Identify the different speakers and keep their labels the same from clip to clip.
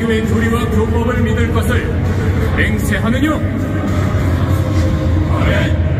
Speaker 1: 예수님의 교리와 교법을 믿을 것을 맹세하느뇨? 아멘.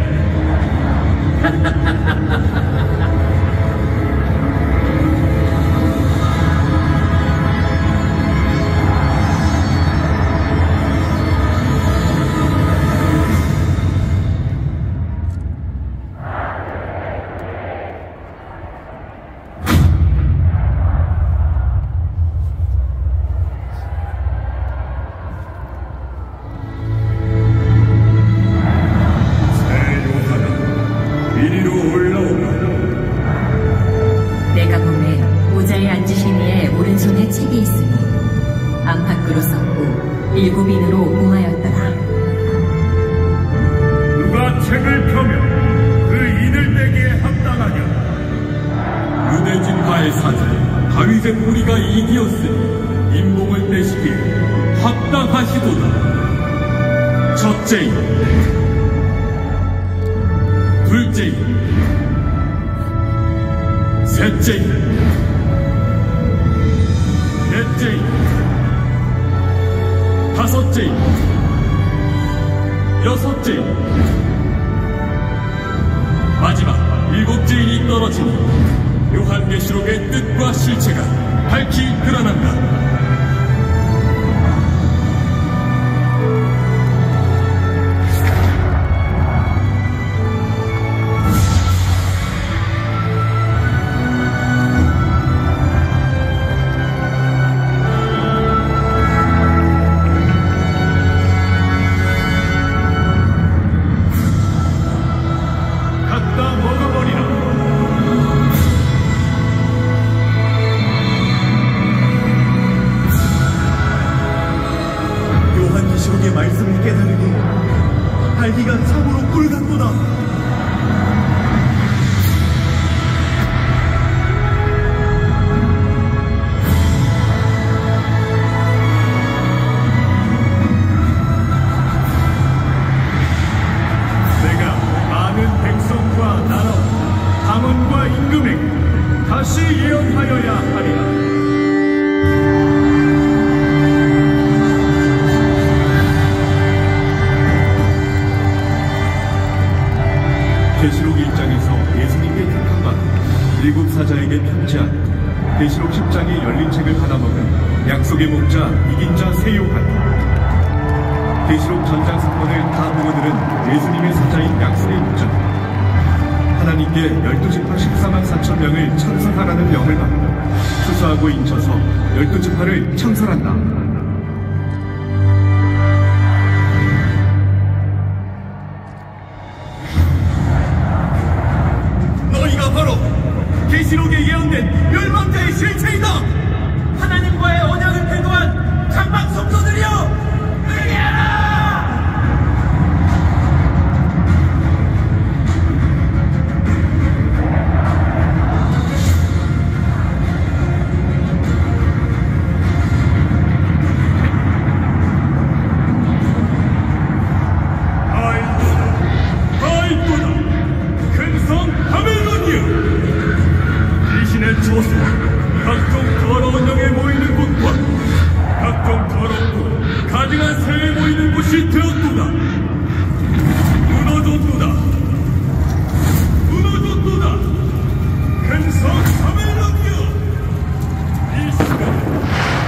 Speaker 2: 마지막 7제인이 떨어지니 요한계시록의 뜻과 실체가 밝히 드러난다.
Speaker 3: 계시록 1장에서 예수님께 택함받은 7사자에게 편지한 계시록 10장의 열린 책을 받아먹은 약속의 목자 이긴 자 세 요한. 계시록 전장 사건을 다 보고들은 예수님의 사자인 약속의 목자. 하나님께 12지파 14만 4천 명을 청설하라는 명을 받고 추수하고 인쳐서 12지파를 청설한다.
Speaker 4: 계시록에 예언된 멸망자의 실체이다. 하나님과의 언약을 배도한 강박 성도들이여, 회개하라.
Speaker 2: 아이고다, 큰성 바벨론이여. 저수, 각종 더러운 영에 모이는 곳과 각종 더럽고 가증한 새에 모이는 곳이 되었도다. 무너졌도다. 무너졌도다. 큰성 바벨론이여, 이 시간에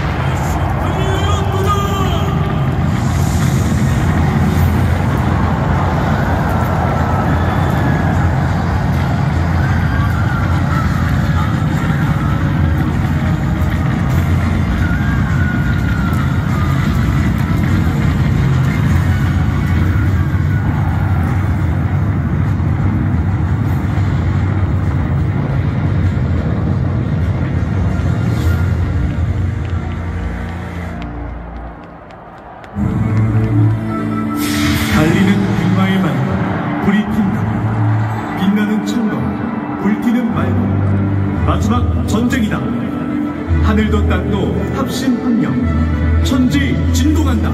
Speaker 3: 마지막 전쟁이다. 하늘도 땅도 합심합력, 천지 진동한다.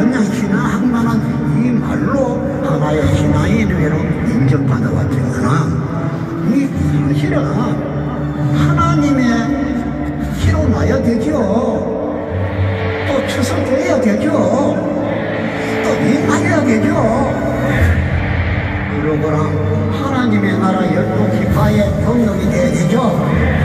Speaker 5: 그냥 신화할 만한 이 말로 하나의 신화의 뇌로 인정받아왔지만 이 사실은 하나님의 기로 놔야 되죠. 또 추석해야 되죠. 또 임하여야 되죠. 그러거나 하나님의 나라 12지파의 경력이 돼야 되죠.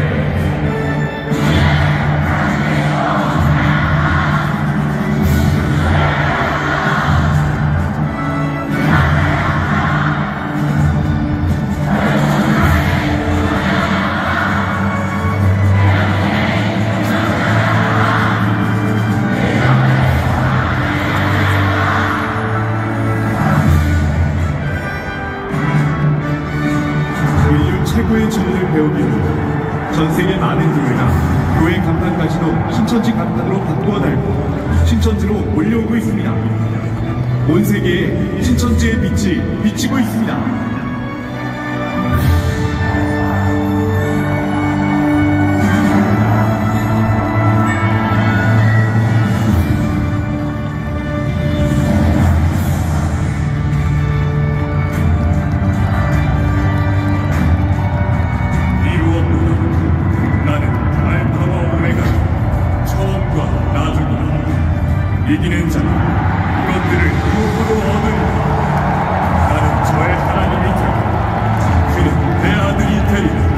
Speaker 3: 최고의 진리를 배우기 위해 전 세계 많은 교회나 교회 간판까지도 신천지 간판으로 바꾸어 달고 신천지로 몰려오고 있습니다. 온 세계에 신천지의 빛이 비치고 있습니다.
Speaker 2: 이기는 자는 이것들을 무엇으로 얻으리라. 나는 저의 하나님이 되고 그는 내 아들이 되리라.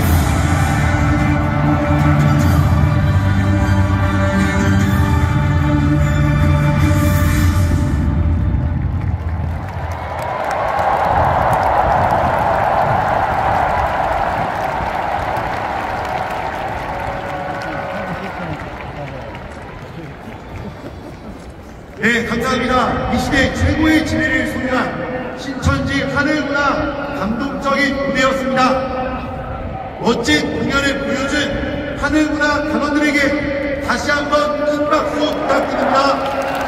Speaker 6: 네, 감사합니다. 이 시대 최고의 지혜를 소유한 신천지 하늘문화 감동적인 무대였습니다. 멋진 공연을 보여준 하늘문화 단원들에게 다시 한번 큰 박수 부탁드립니다.